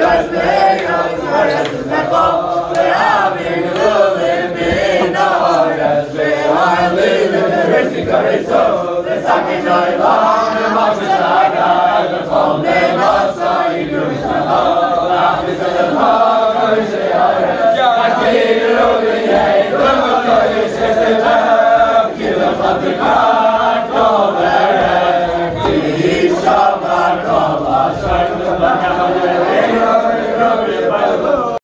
So the second night long, the monster I got, the phone